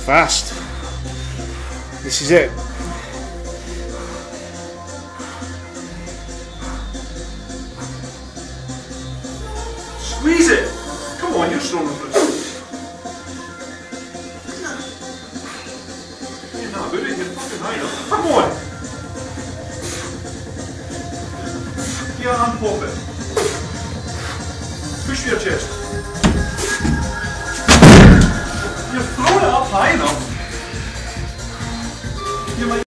fast. This is it. Squeeze it! Come on, you're strong enough. You're not good at it, you're fucking high enough. Come on! Yeah, and pop it. Push your chest. You're throwing it up high enough. You might